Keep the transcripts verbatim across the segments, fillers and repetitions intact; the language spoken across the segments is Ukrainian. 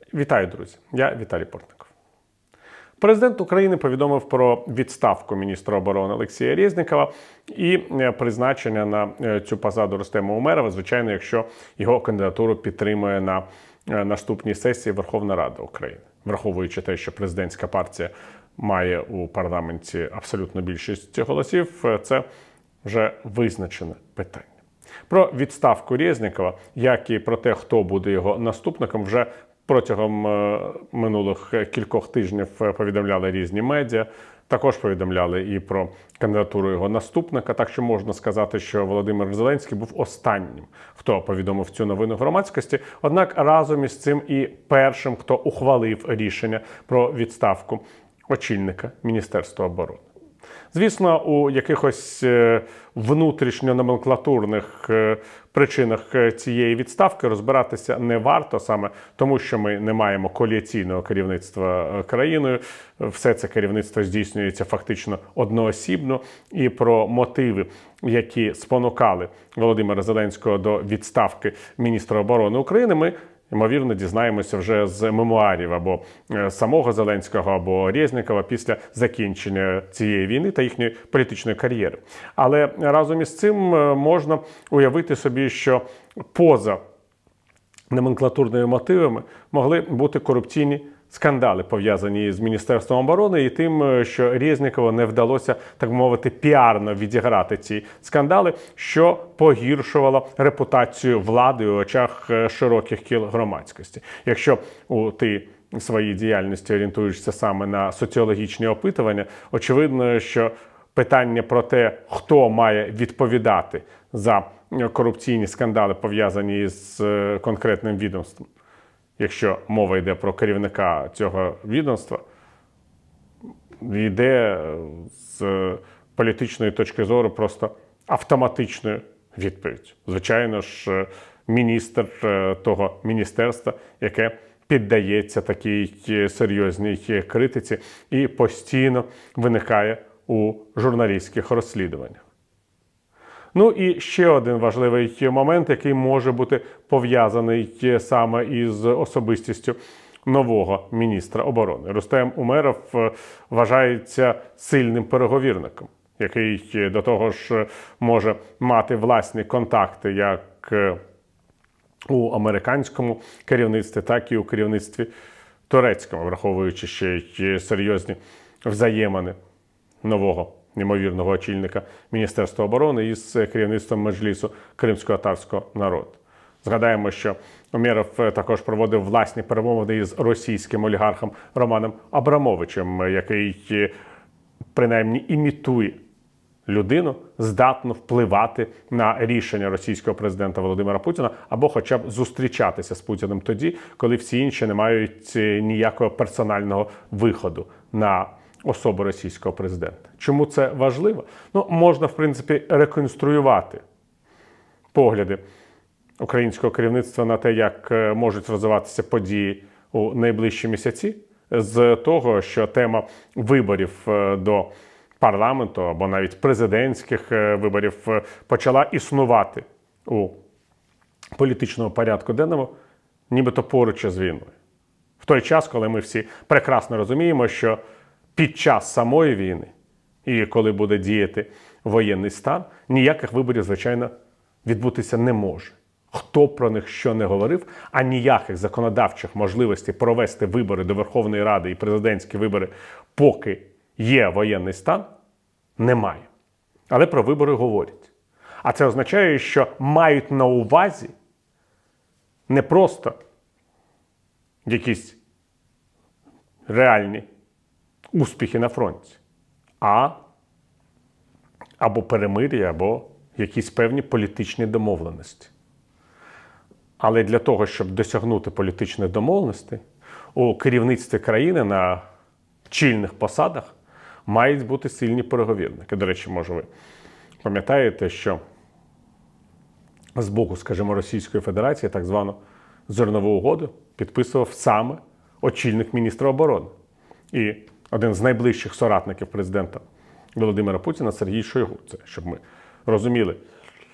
Вітаю, друзі! Я Віталій Портников. Президент України повідомив про відставку міністра оборони Олексія Резнікова і призначення на цю посаду Рустема Умерова, звичайно, якщо його кандидатуру підтримує на наступній сесії Верховна Рада України. Враховуючи те, що президентська партія має у парламенті абсолютну більшість голосів, це вже визначене питання. Про відставку Резнікова, як і про те, хто буде його наступником, вже протягом минулих кількох тижнів повідомляли різні медіа. Також повідомляли і про кандидатуру його наступника. Так що можна сказати, що Володимир Зеленський був останнім, хто повідомив цю новину громадськості. Однак разом із цим і першим, хто ухвалив рішення про відставку очільника Міністерства оборони. Звісно, у якихось внутрішньо-номенклатурних причинах цієї відставки розбиратися не варто, саме тому, що ми не маємо коаліційного керівництва країною. Все це керівництво здійснюється фактично одноосібно. І про мотиви, які спонукали Володимира Зеленського до відставки міністра оборони України, ми ймовірно, дізнаємося вже з мемуарів або самого Зеленського, або Резнікова після закінчення цієї війни та їхньої політичної кар'єри. Але разом із цим можна уявити собі, що поза номенклатурними мотивами могли бути корупційні скандали, пов'язані з Міністерством оборони і тим, що Резнікову не вдалося, так мовити, піарно відіграти ці скандали, що погіршувало репутацію влади у очах широких кіл громадськості. Якщо у ти в своїй діяльності орієнтуєшся саме на соціологічні опитування, очевидно, що питання про те, хто має відповідати за корупційні скандали, пов'язані з конкретним відомством, якщо мова йде про керівника цього відомства, йде з політичної точки зору просто автоматичною відповідь. Звичайно ж, міністр того міністерства, яке піддається такій серйозній критиці і постійно виникає у журналістських розслідуваннях. Ну і ще один важливий момент, який може бути пов'язаний саме із особистістю нового міністра оборони. Рустем Умеров вважається сильним переговірником, який до того ж може мати власні контакти як у американському керівництві, так і у керівництві турецькому, враховуючи ще й серйозні взаємини нового неймовірного очільника Міністерства оборони із керівництвом Меджлісу кримсько-татарського народу. Згадаємо, що Умеров також проводив власні перемовини із російським олігархом Романом Абрамовичем, який принаймні імітує людину, здатну впливати на рішення російського президента Володимира Путіна або хоча б зустрічатися з Путіним тоді, коли всі інші не мають ніякого персонального виходу на особу російського президента. Чому це важливо? Ну, можна, в принципі, реконструювати погляди українського керівництва на те, як можуть розвиватися події у найближчі місяці, з того, що тема виборів до парламенту або навіть президентських виборів почала існувати у політичному порядку денному, нібито поруч із війною. В той час, коли ми всі прекрасно розуміємо, що під час самої війни і коли буде діяти воєнний стан, ніяких виборів, звичайно, відбутися не може. Хто про них що не говорив, а ніяких законодавчих можливостей провести вибори до Верховної Ради і президентські вибори, поки є воєнний стан, немає. Але про вибори говорять. А це означає, що мають на увазі не просто якісь реальні успіхи на фронті, а або перемир'я, або якісь певні політичні домовленості. Але для того, щоб досягнути політичних домовленостей, у керівництві країни на чільних посадах мають бути сильні переговірники. До речі, може ви пам'ятаєте, що з боку, скажімо, Російської Федерації так звану зернову угоду підписував саме очільник міністра оборони. І один з найближчих соратників президента Володимира Путіна Сергій Шойгу. Це, щоб ми розуміли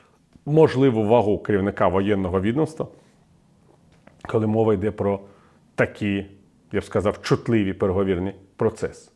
можливу вагу керівника воєнного відомства, коли мова йде про такі, я б сказав, чутливі переговірні процеси.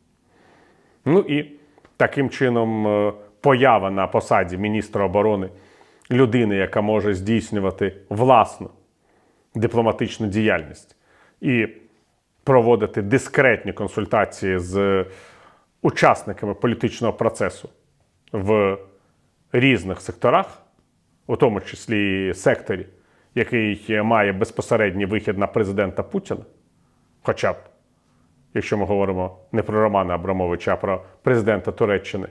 Ну і таким чином поява на посаді міністра оборони людини, яка може здійснювати власну дипломатичну діяльність і проводити дискретні консультації з учасниками політичного процесу в різних секторах, у тому числі і секторі, який має безпосередній вихід на президента Путіна, хоча б, якщо ми говоримо не про Романа Абрамовича, а про президента Туреччини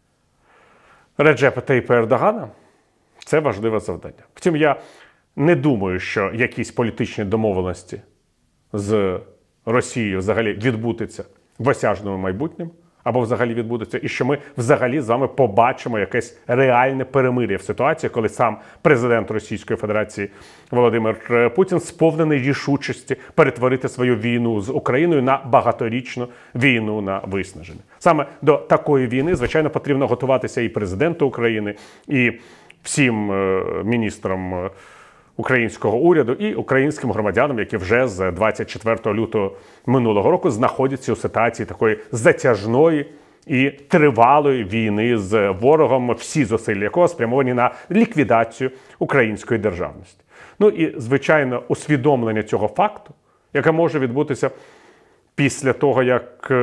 Реджепа Тайіпа Ердогана, це важливе завдання. Втім, я не думаю, що якісь політичні домовленості з Росією взагалі відбудуться в осяжному майбутньому, або взагалі відбудеться, і що ми взагалі з вами побачимо якесь реальне перемир'я в ситуації, коли сам президент Російської Федерації Володимир Путін сповнений рішучості перетворити свою війну з Україною на багаторічну війну на виснаження. Саме до такої війни, звичайно, потрібно готуватися і президенту України, і всім міністрам українського уряду і українським громадянам, які вже з двадцять четвертого лютого минулого року знаходяться у ситуації такої затяжної і тривалої війни з ворогом, всі зусилля якого спрямовані на ліквідацію української державності. Ну і, звичайно, усвідомлення цього факту, яке може відбутися після того, як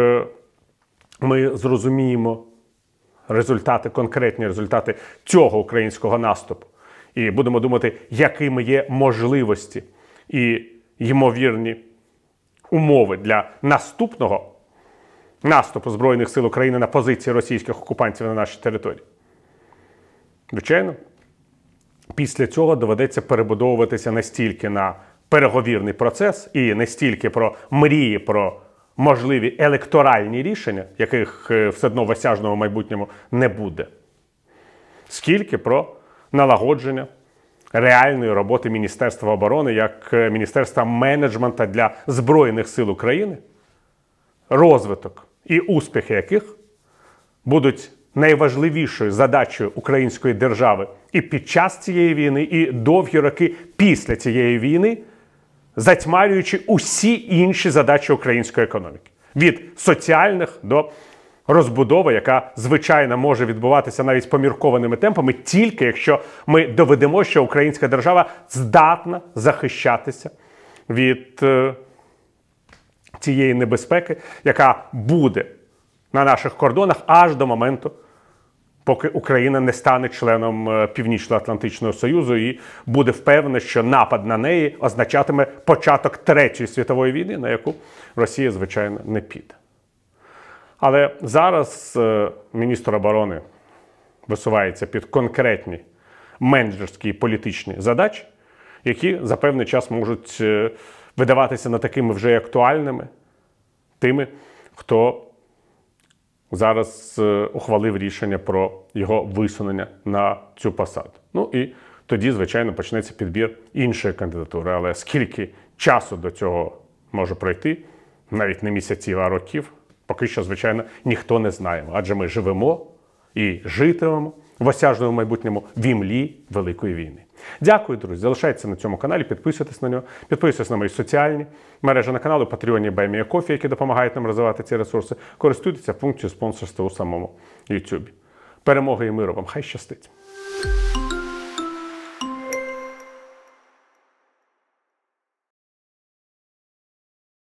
ми зрозуміємо результати, конкретні результати цього українського наступу, і будемо думати, якими є можливості і ймовірні умови для наступного наступу Збройних сил України на позиції російських окупантів на нашій території. Звичайно, після цього доведеться перебудовуватися не стільки на переговірний процес і не стільки про мрії, про можливі електоральні рішення, яких все одно в осяжному майбутньому не буде, скільки про налагодження реальної роботи Міністерства оборони як Міністерства менеджменту для Збройних сил України, розвиток і успіхи яких будуть найважливішою задачею української держави і під час цієї війни, і довгі роки після цієї війни, затьмарюючи усі інші задачі української економіки. Від соціальних до розбудова, яка, звичайно, може відбуватися навіть поміркованими темпами, тільки якщо ми доведемо, що українська держава здатна захищатися від е, цієї небезпеки, яка буде на наших кордонах аж до моменту, поки Україна не стане членом Північно-Атлантичного Союзу і буде впевнена, що напад на неї означатиме початок Третьої світової війни, на яку Росія, звичайно, не піде. Але зараз е, міністр оборони висувається під конкретні менеджерські і політичні задачі, які за певний час можуть е, видаватися не такими вже актуальними тими, хто зараз е, ухвалив рішення про його висунення на цю посаду. Ну і тоді, звичайно, почнеться підбір іншої кандидатури. Але скільки часу до цього може пройти, навіть не місяців, а років, поки що, звичайно, ніхто не знає. Адже ми живемо і житимемо в осяжному майбутньому в імлі Великої війни. Дякую, друзі. Залишайтеся на цьому каналі, підписуйтесь на нього, підписуйтесь на мої соціальні мережі на каналу, Patreon, Buy Me a Coffee, які допомагають нам розвивати ці ресурси. Користуйтеся функцією спонсорства у самому YouTube. Перемоги і миру вам. Хай щастить!